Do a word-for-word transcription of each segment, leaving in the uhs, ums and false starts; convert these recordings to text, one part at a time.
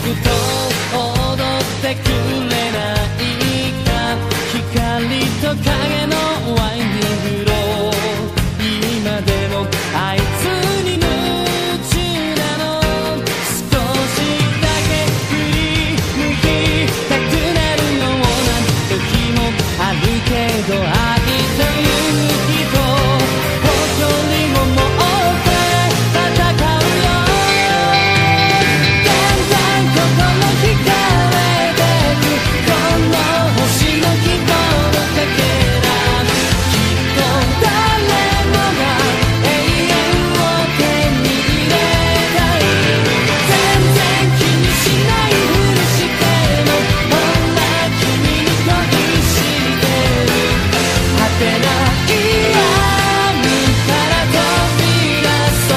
と踊ってくれないか、光と影のワインディングロー、今でもあいつに夢中なの。少しだけ振り向きたくなるような時もあるけど、愛という人誇りを持って戦うよ。だんだん心惹かれてくこの星の希望のかけら、きっと誰もが永遠を手に入れたい。全然気にしないふりしてもほら君に恋してる。果てない闇から飛び出そう。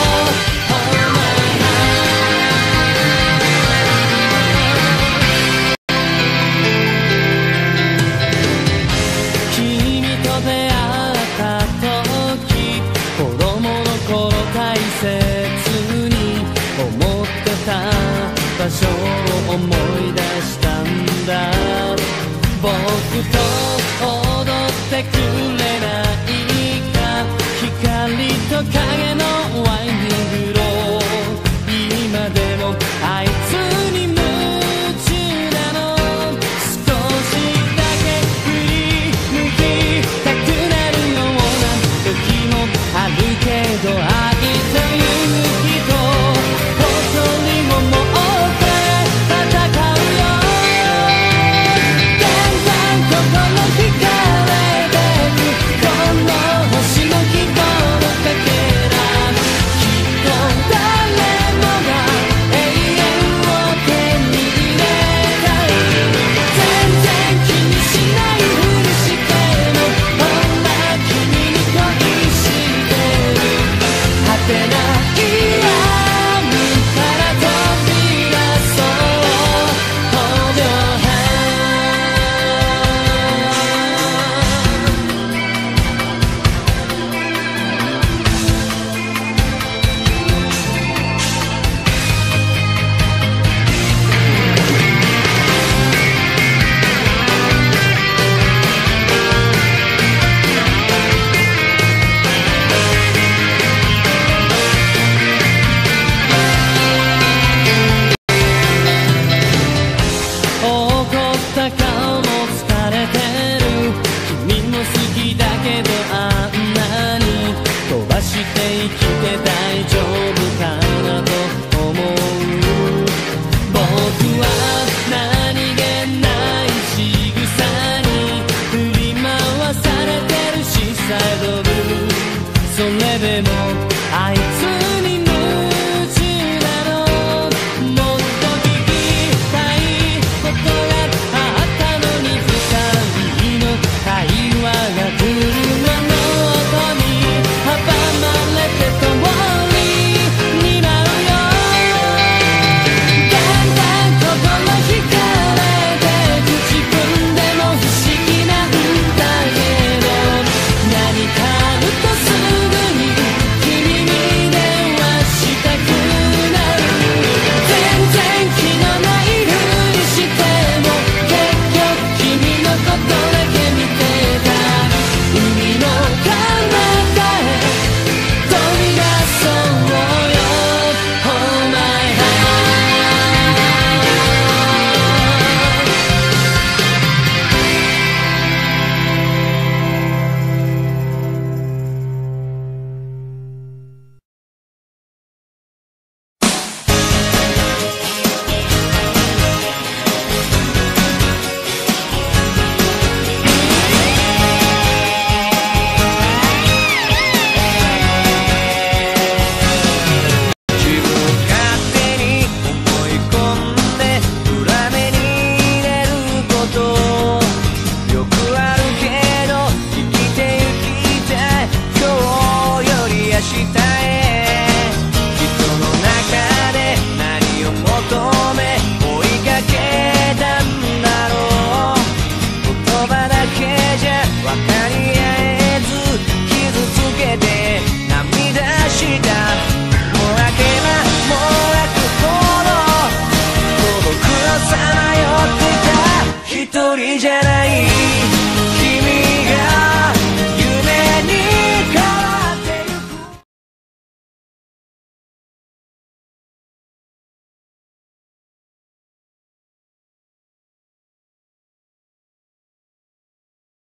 君と出会った時、子供の頃大切に思ってた場所を思い出したんだ。僕と踊ってくれないか、光と影のワインディングロー、今でもあいつに夢中なの。少しだけ振り向きたくなるような時もあるけど、愛という人誇りを持って戦うよ。だんだん心惹かれてくこの星の希望のかけら、きっと誰もが永遠を手に入れたい。全然気にしないふりしてもほら君に恋してる。果てない闇から飛び出そう。ごびょうはん怒った顔も疲れてる。君も好きだけどあんなに飛ばして生きて大丈夫かなと思う。僕は何気ない仕草に振り回されてるしサイドブルー、それでもあいつに夢中なの。もっと聞きたいことがあったのに、二人の会話が車の音に阻まれて通りになるよ。だんだん心惹かれてく自分でも不思議なんだけど、何かあるとすぐに君に電話したくなる。全然気のないふりしても結局君のことだけ見てた。海の彼方へ飛び出そうよ。Oh my heart。自分勝手に思い込んで裏目に入れることよくあるけど、生きてゆきたい今日より明日へ。人の中で何を求め追いかけたんだろう。言葉だけじゃ分かり合えず傷つけて涙した。もう明けばもう泣くほどじゃない